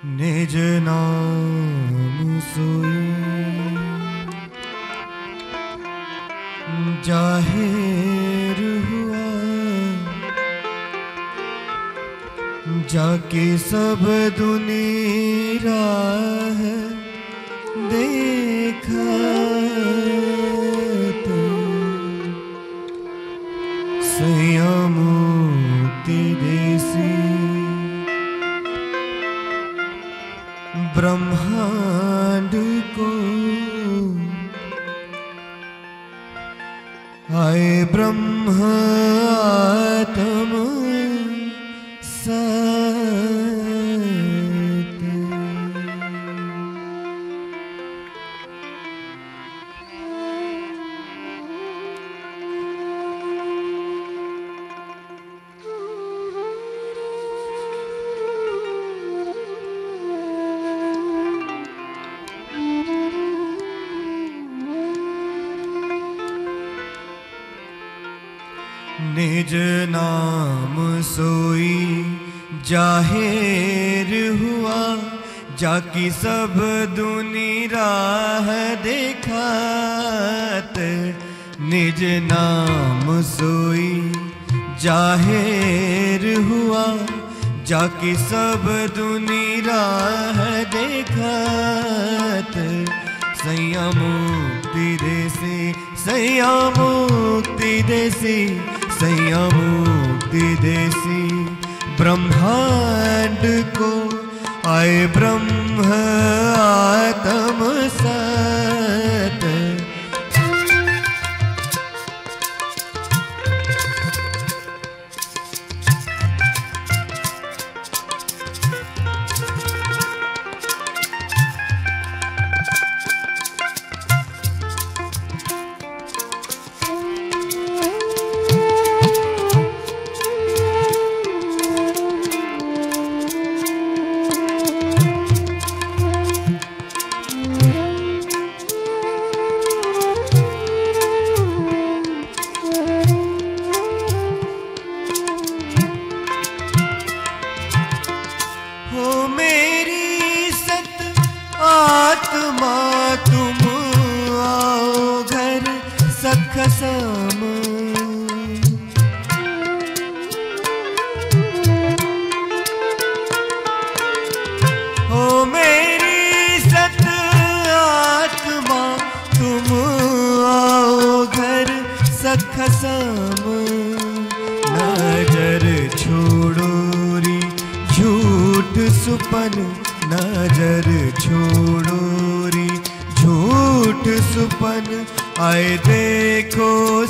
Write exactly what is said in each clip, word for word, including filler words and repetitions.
निज नाम सोई जाहिर हुआ, जाके सब दुनिया है देखा तो संयमुक्ति देसी ब्रह्मांड को आए ब्रह्म आत्म सत्य। निज नाम सोई जाहिर हुआ, जाकी सब दुनी राह देखात। निज नाम सोई जाहिर हुआ, जाकी सब दुनी राह देखात। संयमुक्ति देसी संयमुक्ति देसी संयमुक्ति देसी ब्रह्मांड को आए ब्रह्म आत्म सत्य। तुम आओ घर सखसम, हो मेरी सत आत्मा तुम आओ घर सखसम। नजर छोड़ो री झूठ सुपन, नजर छोड़ो री झूठ सुपन। आए देखो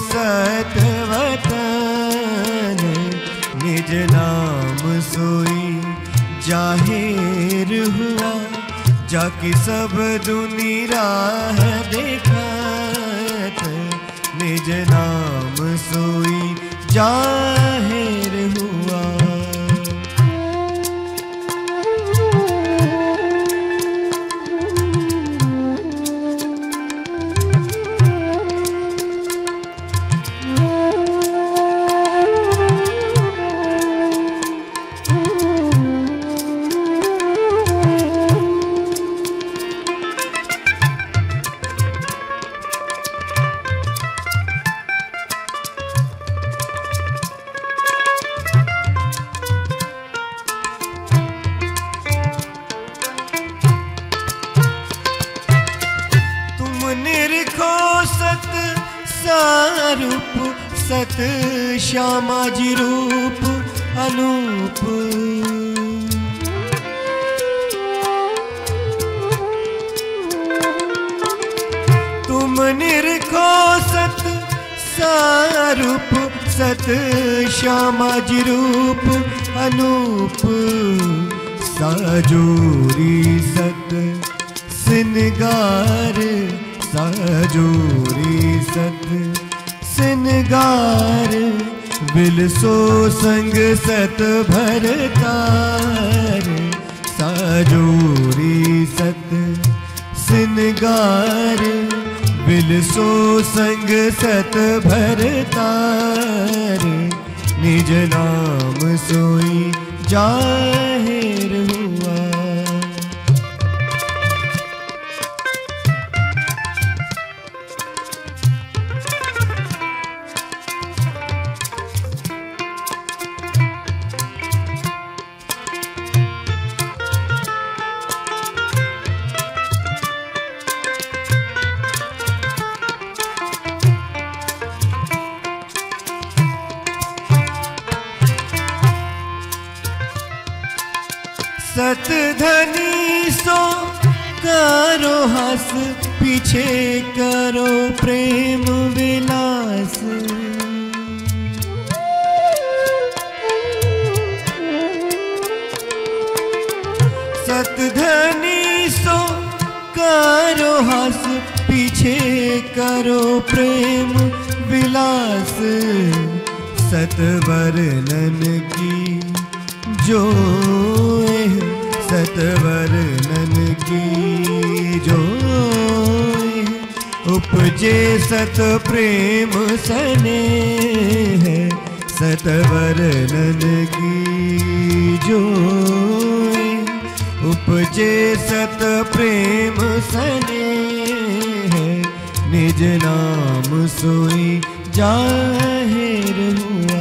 सतवतन, निज नाम सोई जाहिर हुआ, जाकी सब दुनी राह देखात। निज नाम सोई जाहिर हुआ। निरखो सत सारूप सत श्यामा जी रूप अनूप। तुम निरखो सत सारूप सत श्यामा जी रूप अनूप। साजोरी सत सिनगार, साजोरी सत सिनगार। बिलसो संग सत भरतार, साजोरी सत सिनगार। बिलसो संग सत भरतार, निज नाम सोई जाहिर हुआ। सत धनी सो करो हस, पीछे करो प्रेम विलास। सत धनी सो करो हस, पीछे करो प्रेम विलास। सतवर्णन की जोए, सतवर्णन की जोए, उपजे सत प्रेम स्नेह। सतवर्णन की जोए, उपजे सत प्रेम स्नेह। निज नाम सोई जाहिर हुआ।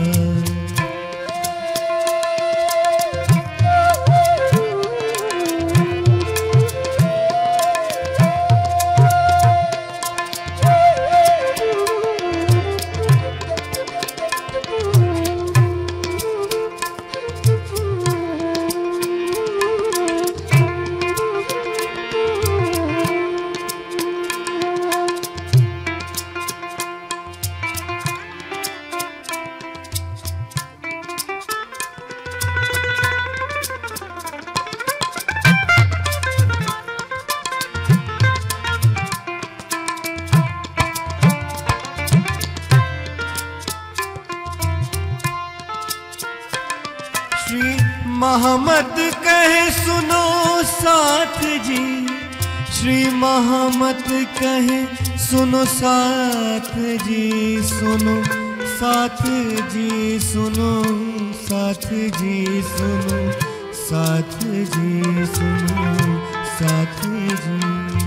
श्री महमद कहे सुनो साथ जी, श्री महमद कहे सुनो साथ जी, सुनो साथ जी, सुनो साथ जी, सुनो साथ जी, सुनो साथ जी।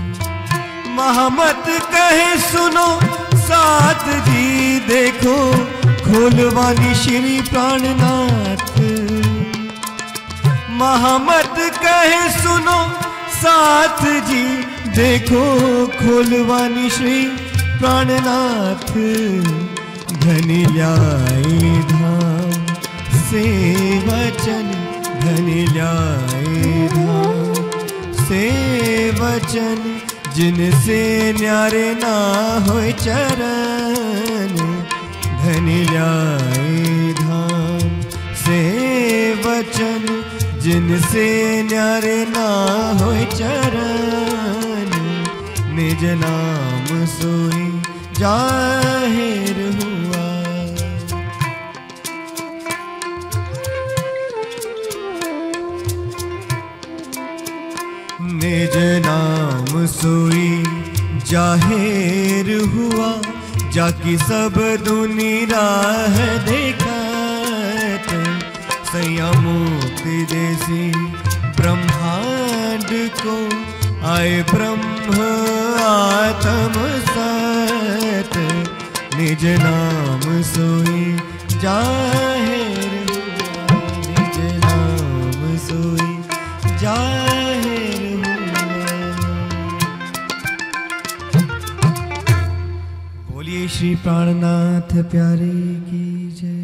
महमद कहे सुनो साथ जी, देखो खोलवानी श्री प्राणनाथ। महमद कहे सुनो साथ जी, देखो खोलवानी श्री प्राणनाथ। धनी ल्याए धाम से वचन, धनी ल्याए धाम से वचन। जिनसे न्यारे ना होए चरण, धनी ल्याए धाम से वचन। जिनसे न्यारे ना होए चरण, निज नाम सोई जाहिर हुआ। निज नाम सोई जाहिर हुआ, जाकी सब दुनी राह देखत। सैया मुक्ति देसी ब्रह्मांड को, आए ब्रह्म आत्म सत। निज नाम सोई जाहिर हुआ, निज नाम सोई जाहिर हुआ। बोलिए श्री प्राणनाथ प्यारे की जय।